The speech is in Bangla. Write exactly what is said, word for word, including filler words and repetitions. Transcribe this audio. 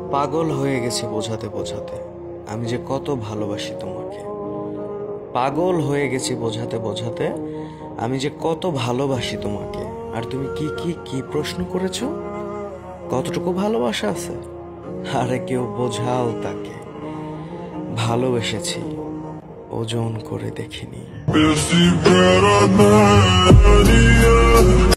পাগল হয়ে গেছি বোঝাতে বোঝাতে আমি যে কত ভালোবাসি তোমাকে। পাগল হয়ে গেছি বোঝাতে বোঝাতে আমি যে কত ভালোবাসি তোমাকে। আর তুমি কি কি কি প্রশ্ন করেছো? কতটুকু ভালোবাসা আছে? আরে কেউ বোঝাও তাকে, ভালোবেসেছি ওজন করে দেখিনি।